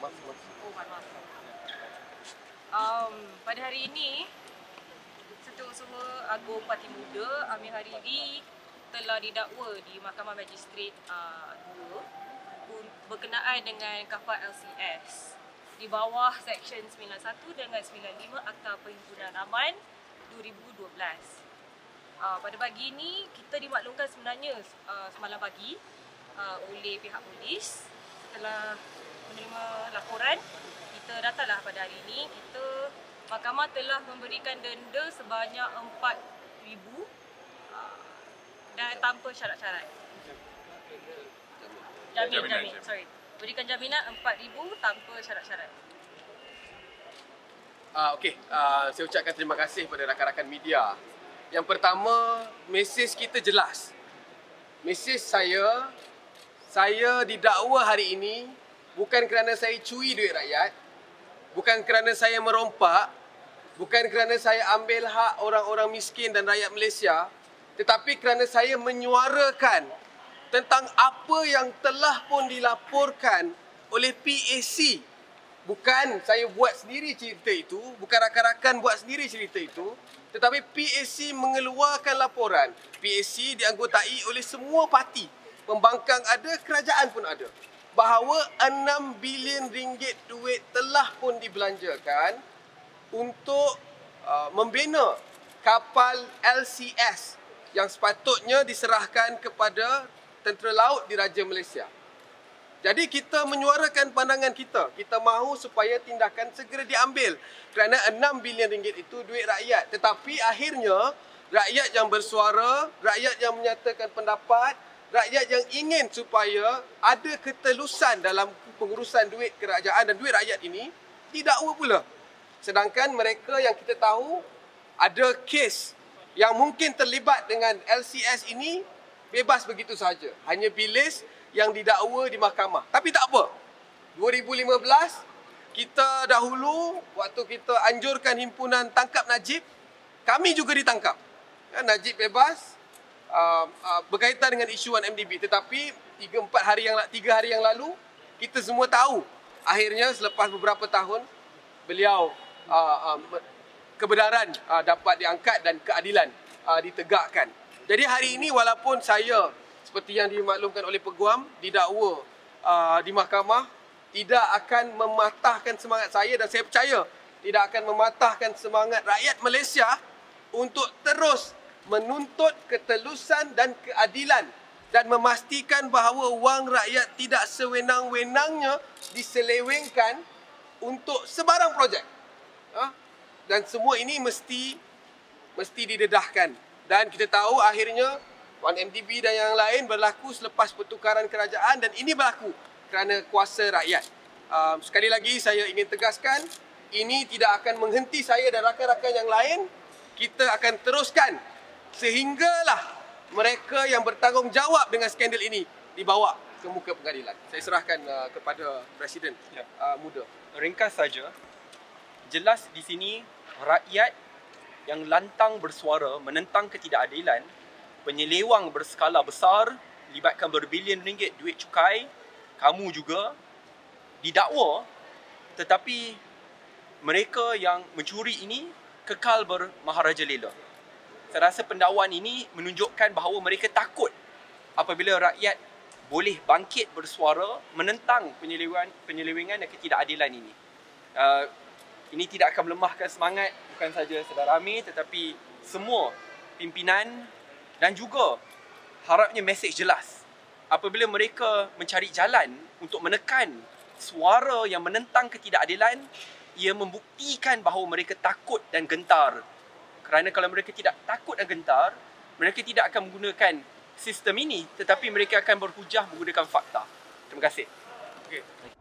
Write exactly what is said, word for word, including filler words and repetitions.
Oh, maaf. Um, pada hari ini, Setiausaha Agung Parti Muda Amir Haridi telah didakwa di Mahkamah Magistrate uh, dua berkenaan dengan kapal L C S di bawah Seksyen sembilan puluh satu dengan sembilan puluh lima Akta Perhimpunan Aman dua ribu dua belas. Uh, pada pagi ini, kita dimaklumkan sebenarnya uh, semalam pagi uh, oleh pihak polis. Setelah menerima laporan, kita datanglah pada hari ini. Kita Mahkamah telah memberikan denda sebanyak empat ribu uh, dan tanpa syarat-syarat. Jamin, jamin, sorry. Berikan jaminan empat ribu tanpa syarat-syarat. Uh, Okey, uh, saya ucapkan terima kasih kepada rakan-rakan media. Yang pertama, mesej kita jelas. Mesej saya, saya didakwa hari ini bukan kerana saya curi duit rakyat, bukan kerana saya merompak, bukan kerana saya ambil hak orang-orang miskin dan rakyat Malaysia, tetapi kerana saya menyuarakan tentang apa yang telah pun dilaporkan oleh P A C. Bukan saya buat sendiri cerita itu, bukan rakan-rakan buat sendiri cerita itu, tetapi P A C mengeluarkan laporan. P A C dianggotai oleh semua parti. Pembangkang ada, kerajaan pun ada. Bahawa enam bilion ringgit duit telah pun dibelanjakan untuk uh, membina kapal L C S yang sepatutnya diserahkan kepada Tentera Laut Diraja Malaysia. Jadi kita menyuarakan pandangan kita. Kita mahu supaya tindakan segera diambil kerana enam bilion ringgit itu duit rakyat. Tetapi akhirnya rakyat yang bersuara, rakyat yang menyatakan pendapat, rakyat yang ingin supaya ada ketelusan dalam pengurusan duit kerajaan dan duit rakyat ini didakwa pula. Sedangkan mereka yang kita tahu ada kes yang mungkin terlibat dengan L C S ini bebas begitu sahaja. Hanya bilis yang didakwa di mahkamah. Tapi tak apa. dua ribu lima belas, kita dahulu, waktu kita anjurkan himpunan tangkap Najib, kami juga ditangkap. Ya, Najib bebas, uh, uh, berkaitan dengan isuan M D B. Tetapi tiga empat hari yang tiga hari yang lalu, kita semua tahu. Akhirnya selepas beberapa tahun, beliau uh, uh, kebenaran uh, dapat diangkat dan keadilan uh, ditegakkan. Jadi hari ini walaupun saya seperti yang dimaklumkan oleh Peguam didakwa uh, di mahkamah, tidak akan mematahkan semangat saya dan saya percaya tidak akan mematahkan semangat rakyat Malaysia untuk terus menuntut ketelusan dan keadilan dan memastikan bahawa wang rakyat tidak sewenang-wenangnya diselewengkan untuk sebarang projek. Ha? Dan semua ini mesti mesti didedahkan. Dan kita tahu akhirnya Wan M D B dan yang lain berlaku selepas pertukaran kerajaan dan ini berlaku kerana kuasa rakyat. Um, sekali lagi saya ingin tegaskan, ini tidak akan menghenti saya dan rakan-rakan yang lain. Kita akan teruskan sehinggalah mereka yang bertanggungjawab dengan skandal ini dibawa ke muka pengadilan. Saya serahkan uh, kepada Presiden ya. uh, muda. Ringkas saja, jelas di sini rakyat yang lantang bersuara menentang ketidakadilan, penyelewang berskala besar, libatkan berbilion ringgit duit cukai, kamu juga didakwa, tetapi mereka yang mencuri ini kekal bermaharajalela. Saya rasa pendakwaan ini menunjukkan bahawa mereka takut apabila rakyat boleh bangkit bersuara menentang penyelewengan, penyelewengan dan ketidakadilan ini. Uh, ini tidak akan melemahkan semangat bukan saja saudara Amir tetapi semua pimpinan dan juga harapnya mesej jelas apabila mereka mencari jalan untuk menekan suara yang menentang ketidakadilan, ia membuktikan bahawa mereka takut dan gentar. Kerana kalau mereka tidak takut dan gentar, mereka tidak akan menggunakan sistem ini tetapi mereka akan berhujah menggunakan fakta. Terima kasih. Okay.